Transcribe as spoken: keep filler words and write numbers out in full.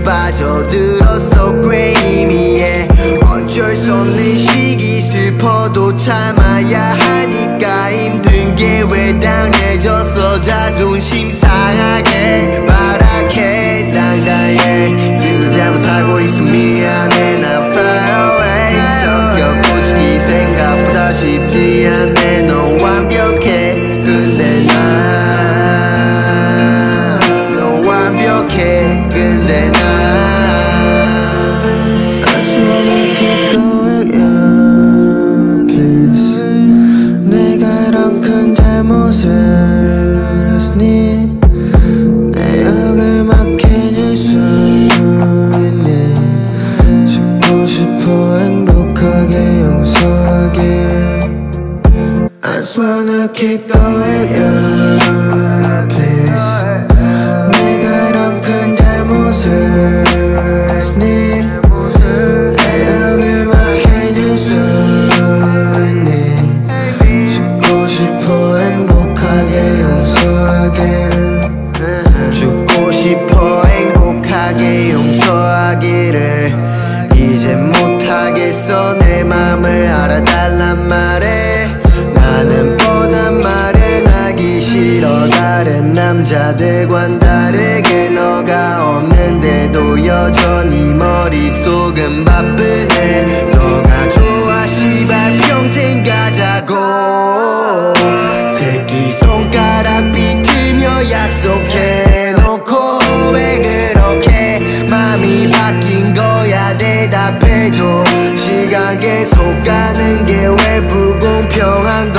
빠져들었어 그레이미에 어쩔 수 없는 시기 슬퍼도 참아야 하니까 힘든 게 왜 당해졌어 자존심 상하게 말하게 당당해 지금 잘못하고 있어 미안해 나 far away 성격 고치기 생각보다 쉽지 않네 넌 완벽해 근데 난 넌 완벽해 근데 난 I just wanna keep going on please 내가 이런 큰 잘못을 했으니 내 역을 막혀줄 수 있니 죽고 싶어 행복하게 용서하길 I just wanna keep going on please 내가 이런 큰 잘못을 했으니 내 역을 막혀줄 수 있니 죽고 싶어 행복하게 용서하길 죽고 싶어 행복하게 용서하기를 이제 못하겠어 내 맘을 알아달란 말에 나는 뻔한 말에 나기 싫어 다른 남자들과는 다르게 너가 없는데도 여전히 머릿속은 바쁘네 너가 좋아 시발 평생 가자고 새끼손가락 비틀며 약속해놓고 왜 그렇게 맘이 바뀐 거야 대답해줘 시간 계속 가는 게 왜 불공평한